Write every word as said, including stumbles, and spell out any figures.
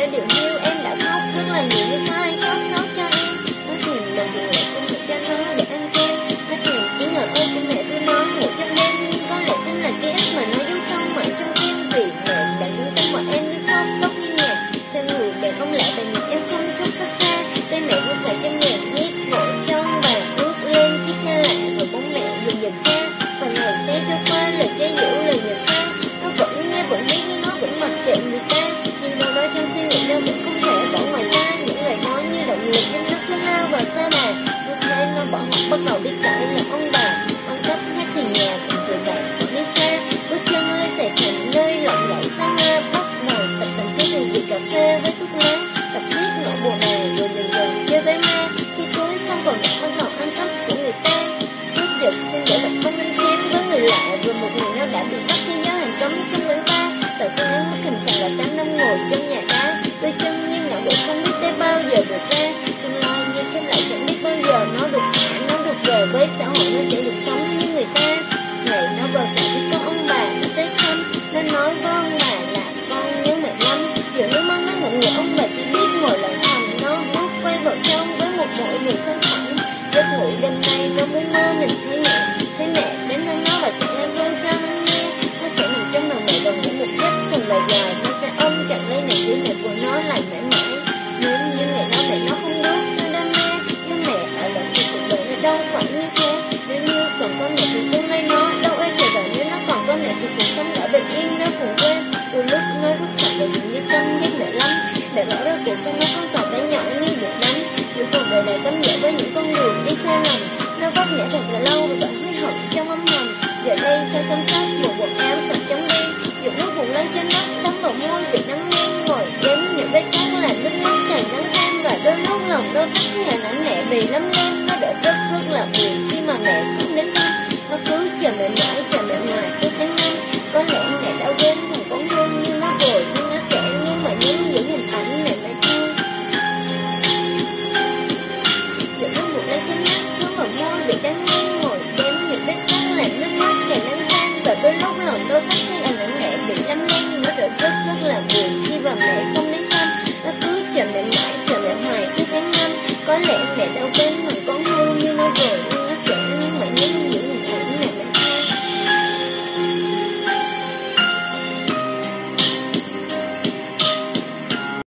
cho điều hiu em đã khóc rất là nhiều nhưng có ai xót xót cho em. Nó thèm lần tiền lệ của mẹ cho nó để ăn kem, nó thèm tiếng ngờ ơi của mẹ với nó ngủ trong đêm, nhưng có lẽ sẽ là ký ức mà nó giấu sâu mãi trong tim, vì mẹ đã gương tâm vào em như khóc lóc như nhạc. Theo người đàn ông lạ và nhìn em không chút xót xa, tay mẹ vuốt vào chân nhẹ nhét vội trong và bước lên chiếc xe lạ, rồi bóng mẹ dần dần xa. Và ngày tháng trôi qua lời trái dỗ lời nhận ra, nó vẫn nghe vẫn biết nhưng nó vẫn mặc kệ người ta, nhưng đâu đó trong suy nghĩ nó vẫn không thể bỏ ngoài ta những lời nói như động lực em nước cứ lao vào xa đà. Lúc thấy nó bỏ học bắt đầu biết cãi là ông bà, ăn cắp hát tiền nhà cùng tụi bạn còn đi xa, bước chân lên sài thành nơi lộng lẫy xa hoa, bắt đầu tập tành chơi đường vị cà phê với thuốc lá, tập xiết nọ bồ đề rồi dần dần chơi với ma. Khi cuối không còn được bắt đầu ăn cắp của người ta, cướp giật xin để bạch không nên chém với người lạ, rồi một người nào đã bị bắt khi gió hàng cấm trong ngưỡng ta. Tại tôi nắng mất hình phạt là tám năm ngồi trong nhà đá, đôi chân như ngã đuổi không biết tới bao giờ được ra. Tương lai như khép lại chẳng biết bao giờ nó được thả, nó được về với xã hội, nó sẽ được sống như người ta. Ngày nó vào trại với có ông bà nó tới thăm, nó nói với ông bà là con nhớ mẹ lắm. Giờ nước mắt nó ngậm ngùi, ông bà chỉ biết ngồi lặng thầm. Nó bước quay vào trong với một nỗi buồn sâu thẳm. Giấc ngủ đêm nay nó muốn mơ mình thấy mẹ, thấy mẹ đến thăm nó và sẽ ru cho nó nghe. Nó sẽ nằm trong lòng mẹ đồng ngủ một giấc thật là dài, nó sẽ ôm chặt lấy mẹ giữ mẹ của nó lại mãi mãi. Nếu như ngày đó mẹ nó không đúng như đam mê, nếu mẹ ở lại thì cuộc đời nó đâu phải như thế. Nếu như còn có mẹ thì tương lai nó đâu ai chờ đợi, nếu nó còn có mẹ thì cuộc sống đã bình yên nó vùng quê. Đôi lúc nó rút thật và dường như tâm ghét mẹ lắm, mẹ rõ ra cuộc sống nó không còn bé nhỏ như việc đánh. Dù cuộc đời này cấm dỡ với những con đường đi sai lầm, nó vấp ngã thật là lâu rồi vẫn hối hận trong âm thầm. Giờ đây sao xăm sát một quần áo sọc trắng đen, dùng nước buồn lên trên mắt thấm vào môi vì nắng đen, ngồi đếm những vết cắt làm nước mắt càng nắng thêm. Và đôi lúc lòng đôi tắt cái hình ảnh mẹ vì lắm lem, nó đã rất rất là buồn khi mà mẹ không đến thăm. Nó cứ chờ mẹ mãi chờ mẹ ngoài tới tháng năm, có lẽ mẹ đã quên thằng con hôn như nó rồi, nhưng nó sẽ nhưng mà nhớ những hình ảnh